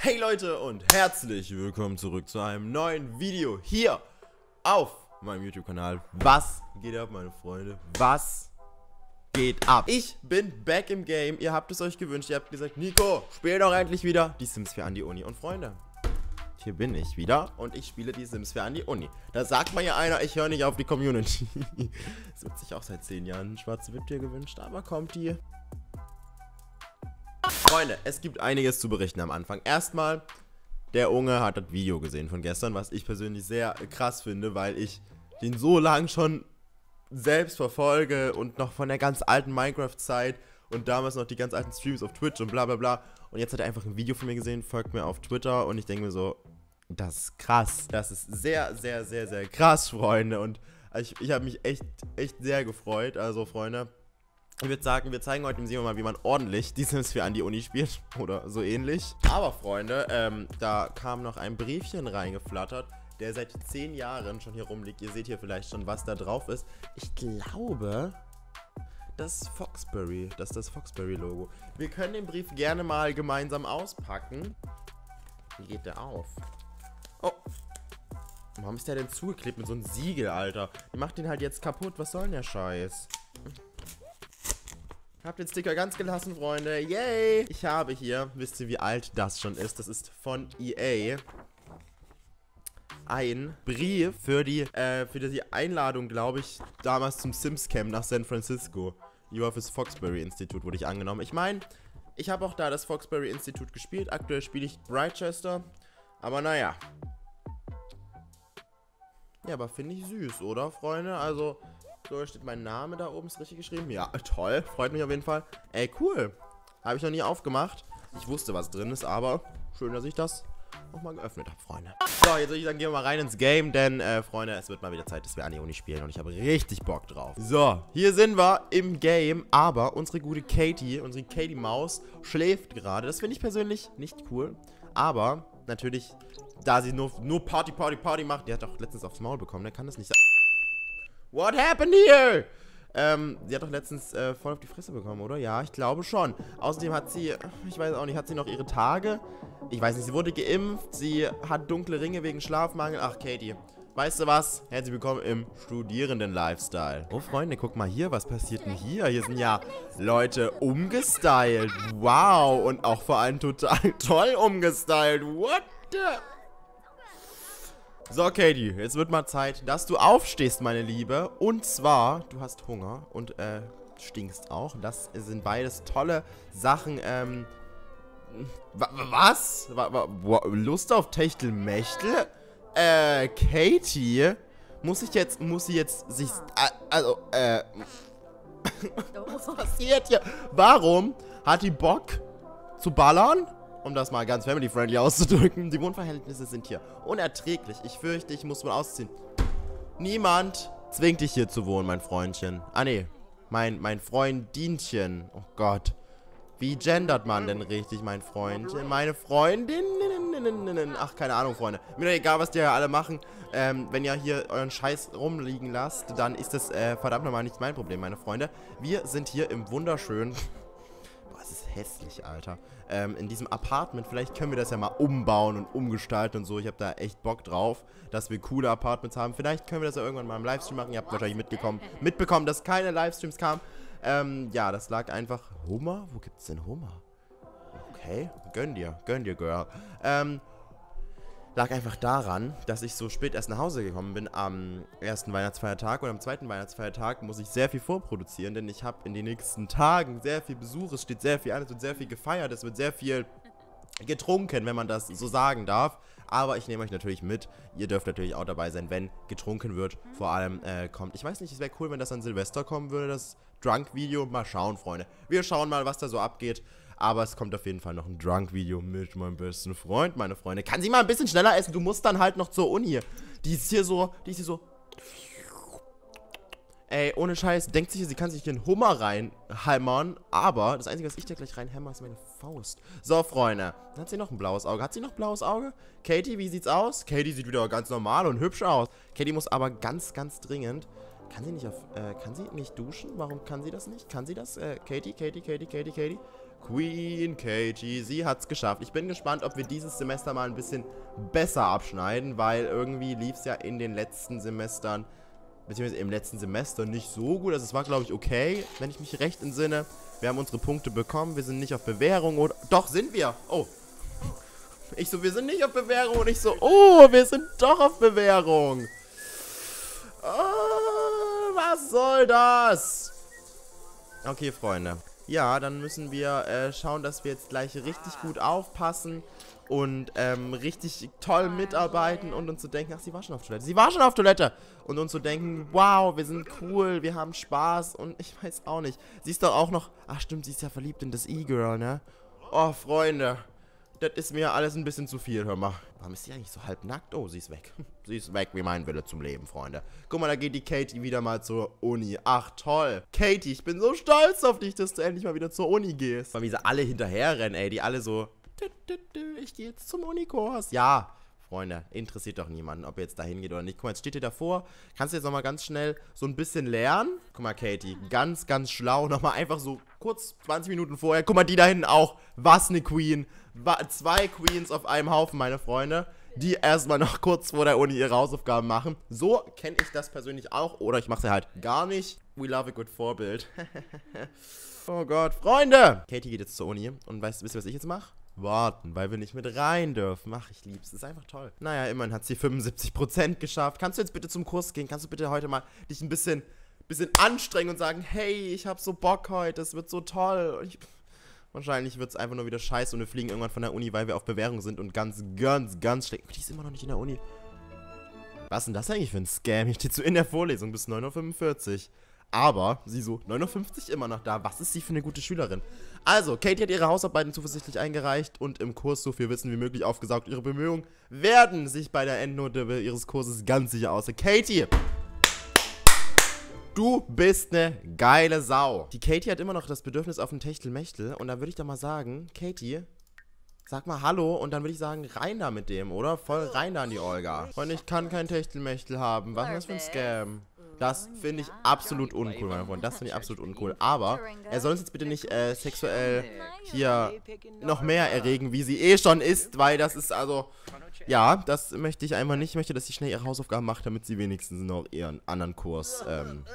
Hey Leute und herzlich willkommen zurück zu einem neuen Video hier auf meinem YouTube-Kanal. Was geht ab, meine Freunde? Was geht ab? Ich bin back im Game. Ihr habt es euch gewünscht. Ihr habt gesagt, Nico, spiel doch endlich wieder die Sims 4 an die Uni. Und Freunde, hier bin ich wieder und ich spiele die Sims 4 an die Uni. Da sagt mal ja einer, ich höre nicht auf die Community. Es wird sich auch seit 10 Jahren ein schwarze Witwe gewünscht, aber kommt die. Freunde, es gibt einiges zu berichten am Anfang. Erstmal, der Unge hat das Video gesehen von gestern, was ich persönlich sehr krass finde, weil ich den so lange schon selbst verfolge und noch von der ganz alten Minecraft-Zeit und damals noch die ganz alten Streams auf Twitch und bla bla bla. Und jetzt hat er einfach ein Video von mir gesehen, folgt mir auf Twitter und ich denke mir so, das ist krass. Das ist sehr, sehr, sehr, sehr krass, Freunde. Und ich habe mich echt sehr gefreut. Also, Freunde, ich würde sagen, wir zeigen heute dem Simon mal, wie man ordentlich die Sims 4 an die Uni spielt. Oder so ähnlich. Aber, Freunde, da kam noch ein Briefchen reingeflattert, der seit 10 Jahren schon hier rumliegt. Ihr seht hier vielleicht schon, was da drauf ist. Ich glaube, das ist Foxbury. Das ist das Foxbury-Logo. Wir können den Brief gerne mal gemeinsam auspacken. Wie geht der auf? Oh. Warum ist der denn zugeklebt mit so einem Siegel, Alter? Die macht den halt jetzt kaputt. Was soll denn der Scheiß? Hab den Sticker ganz gelassen, Freunde. Yay! Ich habe hier, wisst ihr, wie alt das schon ist? Das ist von EA. Ein Brief für die Einladung, glaube ich, damals zum Sims Camp nach San Francisco. Hier auf das Foxbury Institut wurde ich angenommen. Ich meine, ich habe auch da das Foxbury Institut gespielt. Aktuell spiele ich Brightchester. Aber naja. Ja, aber finde ich süß, oder, Freunde? Also, so steht mein Name da oben, ist richtig geschrieben. Ja, toll, freut mich auf jeden Fall. Ey, cool. Habe ich noch nie aufgemacht. Ich wusste, was drin ist, aber schön, dass ich das nochmal geöffnet habe, Freunde. So, jetzt würde ich sagen, gehen wir mal rein ins Game, denn, Freunde, es wird mal wieder Zeit, dass wir an die Uni spielen und ich habe richtig Bock drauf. So, hier sind wir im Game, aber unsere gute Katie, unsere Katie-Maus, schläft gerade. Das finde ich persönlich nicht cool, aber natürlich, da sie nur Party macht, die hat doch letztens aufs Maul bekommen, der kann das nicht sagen. What happened here? Sie hat doch letztens voll auf die Fresse bekommen, oder? Ja, ich glaube schon. Außerdem hat sie, ich weiß auch nicht, hat sie noch ihre Tage? Ich weiß nicht, sie wurde geimpft, sie hat dunkle Ringe wegen Schlafmangel. Ach, Katie, weißt du was? Herzlich willkommen im Studierenden-Lifestyle. Oh, Freunde, guck mal hier, was passiert denn hier? Hier sind ja Leute umgestylt. Wow, und auch vor allem total toll umgestylt. What the... So, Katie, jetzt wird mal Zeit, dass du aufstehst, meine Liebe. Und zwar, du hast Hunger und stinkst auch. Das sind beides tolle Sachen. Was? Lust auf Techtelmechtel? Katie? Muss sie jetzt sich... Was passiert hier? Warum hat die Bock zu ballern? Um das mal ganz family-friendly auszudrücken. Die Wohnverhältnisse sind hier unerträglich. Ich fürchte, ich muss mal ausziehen. Niemand zwingt dich hier zu wohnen, mein Freundchen. Ah, nee. Mein Freundinchen. Oh Gott. Wie gendert man denn richtig, mein Freundchen? Meine Freundin? Ach, keine Ahnung, Freunde. Mir doch egal, was die ja alle machen. Wenn ihr hier euren Scheiß rumliegen lasst, dann ist das verdammt nochmal nicht mein Problem, meine Freunde. Wir sind hier im wunderschönen... Das ist hässlich, Alter. In diesem Apartment, vielleicht können wir das ja mal umbauen und umgestalten und so. Ich habe da echt Bock drauf, dass wir coole Apartments haben. Vielleicht können wir das ja irgendwann mal im Livestream machen. Ihr habt wahrscheinlich mitbekommen, dass keine Livestreams kamen. Ja, das lag einfach... Hummer? Wo gibt's denn Hummer? Okay, gönn dir, Girl. Lag einfach daran, dass ich so spät erst nach Hause gekommen bin am ersten Weihnachtsfeiertag und am zweiten Weihnachtsfeiertag muss ich sehr viel vorproduzieren, denn ich habe in den nächsten Tagen sehr viel Besuch, es steht sehr viel an, es wird sehr viel gefeiert, es wird sehr viel getrunken, wenn man das so sagen darf, aber ich nehme euch natürlich mit, ihr dürft natürlich auch dabei sein, wenn getrunken wird, vor allem kommt, ich weiß nicht, es wäre cool, wenn das an Silvester kommen würde, das Drunk-Video, mal schauen, Freunde, wir schauen mal, was da so abgeht. Aber es kommt auf jeden Fall noch ein Drunk-Video mit meinem besten Freund, meine Freunde. Kann sie mal ein bisschen schneller essen? Du musst dann halt noch zur Uni. Die ist hier so... Ey, ohne Scheiß, denkt sich, sie kann sich hier einen Hummer reinhämmern. Aber das Einzige, was ich da gleich reinhämmer, ist meine Faust. So, Freunde. Hat sie noch ein blaues Auge? Hat sie noch ein blaues Auge? Katie, wie sieht's aus? Katie sieht wieder ganz normal und hübsch aus. Katie muss aber ganz dringend... Kann sie nicht duschen? Warum kann sie das nicht? Kann sie das? Katie? Queen Katie, sie hat's geschafft. Ich bin gespannt, ob wir dieses Semester mal ein bisschen besser abschneiden, weil irgendwie lief es ja in den letzten Semestern, beziehungsweise im letzten Semester nicht so gut. Also es war, glaube ich, okay, wenn ich mich recht entsinne. Wir haben unsere Punkte bekommen, wir sind nicht auf Bewährung oder... Doch, sind wir! Oh. Ich so, wir sind nicht auf Bewährung und ich so, oh, wir sind doch auf Bewährung. Oh, was soll das? Okay, Freunde. Ja, dann müssen wir schauen, dass wir jetzt gleich richtig gut aufpassen und richtig toll mitarbeiten und uns so denken, ach, sie war schon auf Toilette. Sie war schon auf Toilette! Und uns so denken, wow, wir sind cool, wir haben Spaß und ich weiß auch nicht. Sie ist doch auch noch, ach stimmt, sie ist ja verliebt in das E-Girl, ne? Oh, Freunde. Das ist mir alles ein bisschen zu viel, hör mal. Warum ist sie eigentlich so halbnackt? Oh, sie ist weg. Sie ist weg wie mein Wille zum Leben, Freunde. Guck mal, da geht die Katie wieder mal zur Uni. Ach, toll. Katie, ich bin so stolz auf dich, dass du endlich mal wieder zur Uni gehst. Mal wie sie alle hinterherrennen, ey. Die alle so, ich gehe jetzt zum Unikurs. Ja, Freunde, interessiert doch niemanden, ob ihr jetzt da hingeht oder nicht. Guck mal, jetzt steht ihr davor. Kannst du jetzt nochmal ganz schnell so ein bisschen lernen? Guck mal, Katie, ganz, ganz schlau. Nochmal einfach so kurz 20 Minuten vorher. Guck mal, die da hinten auch. Was eine Queen. 2 Queens auf einem Haufen, meine Freunde, die erstmal noch kurz vor der Uni ihre Hausaufgaben machen. So kenne ich das persönlich auch. Oder ich mache sie halt gar nicht. We love a good Vorbild. Oh Gott, Freunde! Katie geht jetzt zur Uni. Und wisst ihr, was ich jetzt mache? Warten, weil wir nicht mit rein dürfen. Ach, ich lieb's. Das ist einfach toll. Naja, immerhin hat sie 75% geschafft. Kannst du jetzt bitte zum Kurs gehen? Kannst du bitte heute mal dich ein bisschen anstrengen und sagen, hey, ich hab so Bock heute, es wird so toll. Und wahrscheinlich wird es einfach nur wieder scheiße und wir fliegen irgendwann von der Uni, weil wir auf Bewährung sind und ganz schlecht. Die ist immer noch nicht in der Uni. Was ist denn das eigentlich für ein Scam? Hier steht so in der Vorlesung bis 9:45 Uhr. Aber sie so, 9:50 Uhr immer noch da. Was ist sie für eine gute Schülerin? Also, Katie hat ihre Hausarbeiten zuversichtlich eingereicht und im Kurs so viel Wissen wie möglich aufgesaugt. Ihre Bemühungen werden sich bei der Endnote ihres Kurses ganz sicher aus. Katie! Du bist eine geile Sau. Die Katie hat immer noch das Bedürfnis auf ein Techtelmechtel. Und dann würde ich doch mal sagen, Katie, sag mal Hallo. Und dann würde ich sagen, rein da mit dem, oder? Voll rein da an die Olga. Und ich kann kein Techtelmechtel haben. Was ist das für ein Scam? Das finde ich absolut uncool, mein Freund. Das finde ich absolut uncool. Aber er soll uns jetzt bitte nicht sexuell hier noch mehr erregen, wie sie eh schon ist. Weil das ist also... Ja, das möchte ich einfach nicht. Ich möchte, dass sie schnell ihre Hausaufgaben macht, damit sie wenigstens noch ihren anderen Kurs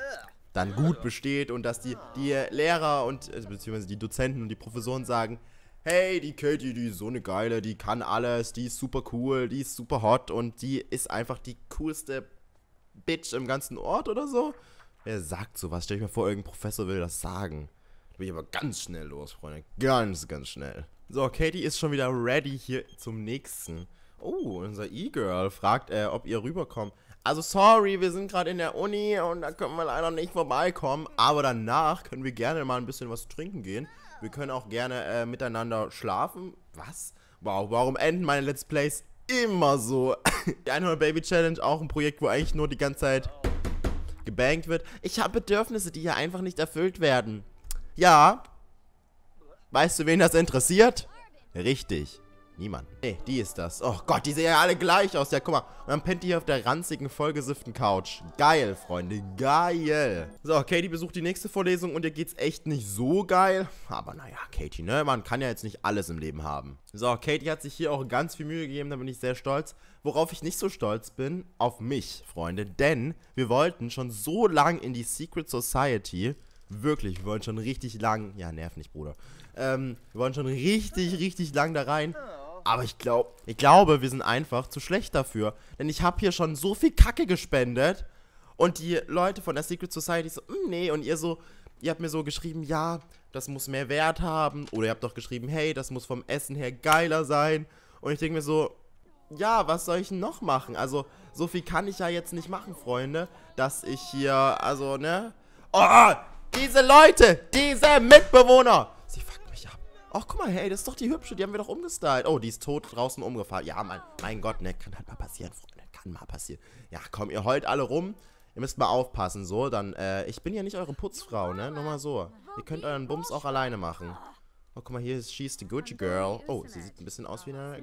dann gut besteht. Und dass die Lehrer und, beziehungsweise die Dozenten und die Professoren sagen, hey, die Katie, die ist so eine geile, die kann alles, die ist super cool, die ist super hot und die ist einfach die coolste Bitch im ganzen Ort oder so. Wer sagt sowas? Stell dir mal vor, irgendein Professor will das sagen. Da bin ich aber ganz schnell los, Freunde. Ganz schnell. So, Katie ist schon wieder ready hier zum nächsten. Oh, unser E-Girl fragt, ob ihr rüberkommt. Also sorry, wir sind gerade in der Uni und da können wir leider nicht vorbeikommen. Aber danach können wir gerne mal ein bisschen was trinken gehen. Wir können auch gerne miteinander schlafen. Was? Wow, warum enden meine Let's Plays immer so? Die 100 Baby Challenge, auch ein Projekt, wo eigentlich nur die ganze Zeit gebankt wird. Ich habe Bedürfnisse, die hier einfach nicht erfüllt werden. Ja. Weißt du, wen das interessiert? Richtig. Niemand. Nee, die ist das. Oh Gott, die sehen ja alle gleich aus. Ja, guck mal. Und dann pennt die hier auf der ranzigen, vollgesifften Couch. Geil, Freunde. Geil. So, Katie besucht die nächste Vorlesung und ihr geht's echt nicht so geil. Aber naja, Katie, ne? Man kann ja jetzt nicht alles im Leben haben. So, Katie hat sich hier auch ganz viel Mühe gegeben. Da bin ich sehr stolz. Worauf ich nicht so stolz bin, auf mich, Freunde. Denn wir wollten schon so lang in die Secret Society. Wirklich, wir wollen schon richtig lang. Ja, nerv nicht, Bruder. Wir wollen schon richtig lang da rein. Aber ich glaube, wir sind einfach zu schlecht dafür. Denn ich habe hier schon so viel Kacke gespendet. Und die Leute von der Secret Society so, nee. Und ihr habt mir so geschrieben, ja, das muss mehr Wert haben. Oder ihr habt doch geschrieben, hey, das muss vom Essen her geiler sein. Und ich denke mir so, ja, was soll ich denn noch machen? Also, so viel kann ich ja jetzt nicht machen, Freunde. Dass ich hier, also, ne? Oh, diese Leute, diese Mitbewohner. Sie fuckt mich ab. Ach, guck mal, hey, das ist doch die Hübsche, die haben wir doch umgestylt. Oh, die ist tot draußen umgefallen. Ja, mein Gott, ne, kann halt mal passieren, Freunde. Kann mal passieren. Ja, komm, ihr heult alle rum. Ihr müsst mal aufpassen, so. Dann, ich bin ja nicht eure Putzfrau, ne? Nur mal so. Ihr könnt euren Bums auch alleine machen. Oh, guck mal, hier ist she's the Gucci Girl. Oh, sie sieht ein bisschen aus wie eine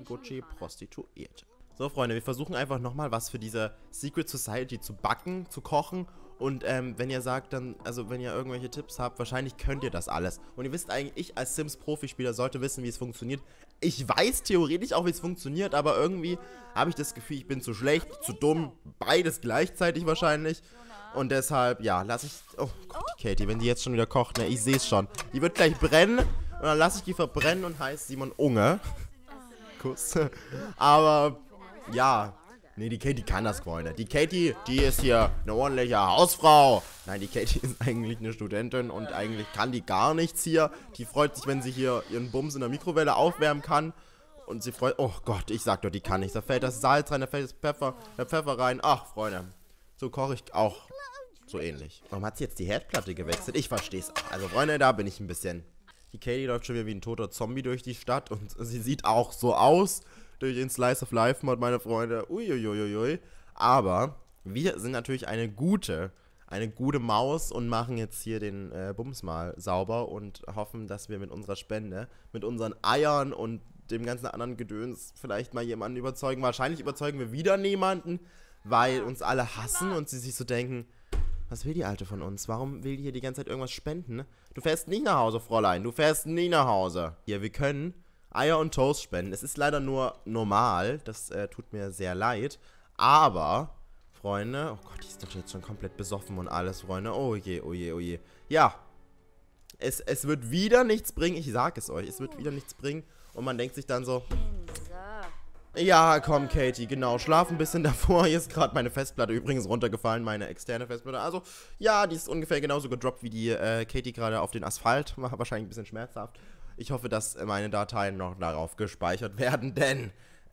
Gucci-Prostituierte. So, Freunde, wir versuchen einfach nochmal was für diese Secret Society zu backen, zu kochen Und wenn ihr sagt dann, also wenn ihr irgendwelche Tipps habt, wahrscheinlich könnt ihr das alles. Und ihr wisst eigentlich, ich als Sims-Profispieler sollte wissen, wie es funktioniert. Ich weiß theoretisch auch, wie es funktioniert, aber irgendwie habe ich das Gefühl, ich bin zu schlecht, zu dumm, beides gleichzeitig wahrscheinlich. Und deshalb, ja, lasse ich... Oh Gott, die Katie, wenn die jetzt schon wieder kocht, ne, ich sehe es schon. Die wird gleich brennen und dann lasse ich die verbrennen und heißt Simon Unge. Kuss. Aber, ja... Nee, die Katie kann das, Freunde. Die Katie, die ist hier eine ordentliche Hausfrau. Nein, die Katie ist eigentlich eine Studentin und eigentlich kann die gar nichts hier. Die freut sich, wenn sie hier ihren Bums in der Mikrowelle aufwärmen kann. Und sie freut... Oh Gott, ich sag doch, die kann nichts. Da fällt das Salz rein, da fällt der Pfeffer rein. Ach, Freunde. So koche ich auch so ähnlich. Warum hat sie jetzt die Herdplatte gewechselt? Ich versteh's. Also, Freunde, da bin ich ein bisschen... Die Katie läuft schon wieder wie ein toter Zombie durch die Stadt und sie sieht auch so aus. Durch den Slice of Life Mod, meine Freunde. Uiuiuiui. Aber wir sind natürlich eine gute Maus und machen jetzt hier den Bums mal sauber und hoffen, dass wir mit unserer Spende, mit unseren Eiern und dem ganzen anderen Gedöns vielleicht mal jemanden überzeugen. Wahrscheinlich überzeugen wir wieder niemanden, weil uns alle hassen und sie sich so denken, was will die Alte von uns? Warum will die hier die ganze Zeit irgendwas spenden? Du fährst nicht nach Hause, Fräulein. Du fährst nie nach Hause. Ja, wir können Eier und Toast spenden. Es ist leider nur normal. Das tut mir sehr leid. Aber, Freunde... Oh Gott, die ist doch jetzt schon komplett besoffen und alles, Freunde. Oh je, oh je, oh je. Ja. Es wird wieder nichts bringen. Ich sag es euch. Es wird wieder nichts bringen. Und man denkt sich dann so... Ja, komm, Katie, genau. Schlaf ein bisschen davor. Hier ist gerade meine Festplatte übrigens runtergefallen. Meine externe Festplatte. Also, ja, die ist ungefähr genauso gedroppt wie die Katie gerade auf den Asphalt. War wahrscheinlich ein bisschen schmerzhaft. Ich hoffe, dass meine Dateien noch darauf gespeichert werden, denn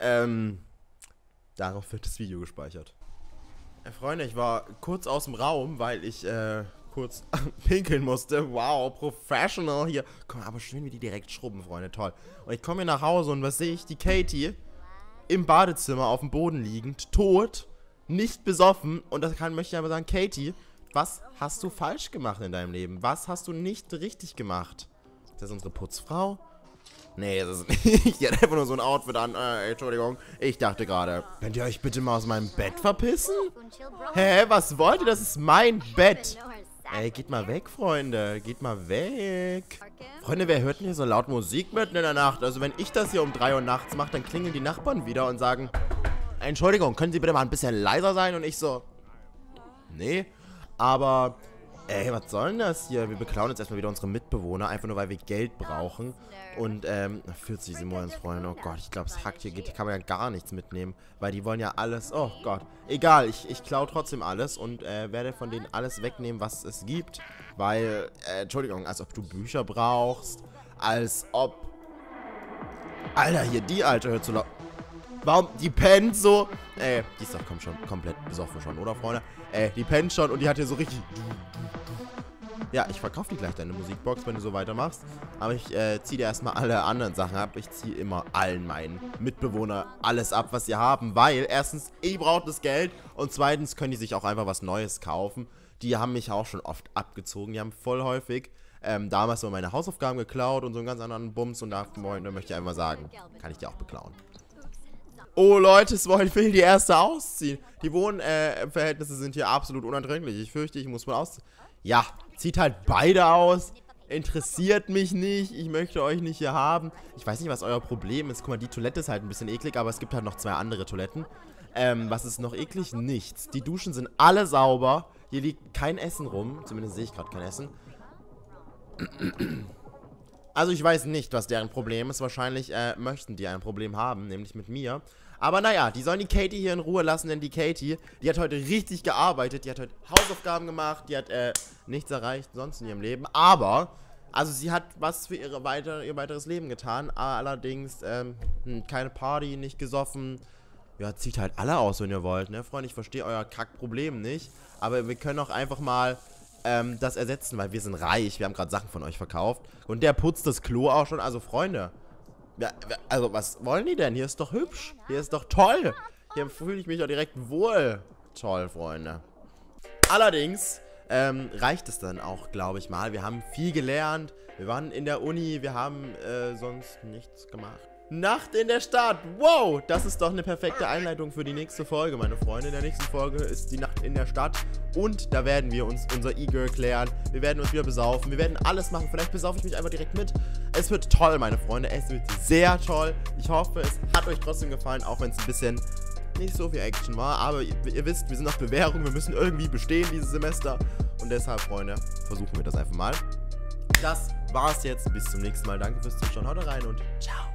darauf wird das Video gespeichert. Freunde, ich war kurz aus dem Raum, weil ich kurz pinkeln musste. Wow, professional hier. Komm, aber schön, wie die direkt schrubben, Freunde, toll. Und ich komme hier nach Hause und was sehe ich? Die Katie im Badezimmer auf dem Boden liegend, tot, nicht besoffen. Und das möchte ich aber sagen, Katie, was hast du falsch gemacht in deinem Leben? Was hast du nicht richtig gemacht? Ist das unsere Putzfrau? Nee, das ist nicht. Die hat einfach nur so ein Outfit an. Entschuldigung. Ich dachte gerade, könnt ihr euch bitte mal aus meinem Bett verpissen? Hä, was wollt ihr? Das ist mein Bett. Ey, geht mal weg, Freunde. Geht mal weg. Freunde, wer hört denn hier so laut Musik mitten in der Nacht? Also, wenn ich das hier um 3 Uhr nachts mache, dann klingeln die Nachbarn wieder und sagen, Entschuldigung, können Sie bitte mal ein bisschen leiser sein? Und ich so, nee, aber... Ey, was soll denn das hier? Wir beklauen jetzt erstmal wieder unsere Mitbewohner, einfach nur, weil wir Geld brauchen. Und, 40 Simoleons, Freunde. Oh Gott, ich glaube, es hackt hier, kann man ja gar nichts mitnehmen. Weil die wollen ja alles, oh Gott. Egal, ich klaue trotzdem alles und, werde von denen alles wegnehmen, was es gibt. Weil, Entschuldigung, als ob du Bücher brauchst. Als ob... Alter, hier, die Alte hört so laut... Warum? Die pennt so... die ist doch schon komplett besoffen schon, oder, Freunde? Die pennt schon und die hat hier so richtig... Ja, ich verkaufe dir gleich deine Musikbox, wenn du so weitermachst. Aber ich ziehe dir erstmal alle anderen Sachen ab. Ich ziehe immer allen meinen Mitbewohnern alles ab, was sie haben. Weil, erstens, ich brauche das Geld. Und zweitens können die sich auch einfach was Neues kaufen. Die haben mich auch schon oft abgezogen. Die haben voll häufig damals so meine Hausaufgaben geklaut und so einen ganz anderen Bums. Und da möchte ich einfach sagen, kann ich dir auch beklauen. Oh Leute, ich will die erste ausziehen. Die Wohnverhältnisse sind hier absolut unerträglich. Ich fürchte, ich muss mal ausziehen. Ja, zieht halt beide aus. Interessiert mich nicht. Ich möchte euch nicht hier haben. Ich weiß nicht, was euer Problem ist. Guck mal, die Toilette ist halt ein bisschen eklig, aber es gibt halt noch 2 andere Toiletten. Was ist noch eklig? Nichts. Die Duschen sind alle sauber. Hier liegt kein Essen rum. Zumindest sehe ich gerade kein Essen. Also ich weiß nicht, was deren Problem ist. Wahrscheinlich möchten die ein Problem haben, nämlich mit mir. Aber naja, die sollen die Katie hier in Ruhe lassen, denn die Katie, die hat heute richtig gearbeitet. Die hat heute Hausaufgaben gemacht. Die hat nichts erreicht sonst in ihrem Leben. Aber, also sie hat was für ihr weiteres Leben getan. Allerdings keine Party, nicht gesoffen. Ja, zieht halt alle aus, wenn ihr wollt, ne, Freunde? Ich verstehe euer Kackproblem nicht. Aber wir können auch einfach mal das ersetzen, weil wir sind reich. Wir haben gerade Sachen von euch verkauft. Und der putzt das Klo auch schon. Also, Freunde... Ja, also, was wollen die denn? Hier ist doch hübsch. Hier ist doch toll. Hier fühle ich mich doch direkt wohl. Toll, Freunde. Allerdings reicht es dann auch, glaube ich mal. Wir haben viel gelernt. Wir waren in der Uni. Wir haben sonst nichts gemacht. Nacht in der Stadt. Wow, das ist doch eine perfekte Einleitung für die nächste Folge, meine Freunde. In der nächsten Folge ist die Nacht in der Stadt. Und da werden wir uns unser E-Girl klären. Wir werden uns wieder besaufen. Wir werden alles machen. Vielleicht besaufe ich mich einfach direkt mit. Es wird toll, meine Freunde. Es wird sehr toll. Ich hoffe, es hat euch trotzdem gefallen, auch wenn es ein bisschen nicht so viel Action war. Aber ihr wisst, wir sind auf Bewährung. Wir müssen irgendwie bestehen dieses Semester. Und deshalb, Freunde, versuchen wir das einfach mal. Das war's jetzt. Bis zum nächsten Mal. Danke fürs Zuschauen. Haut rein und ciao.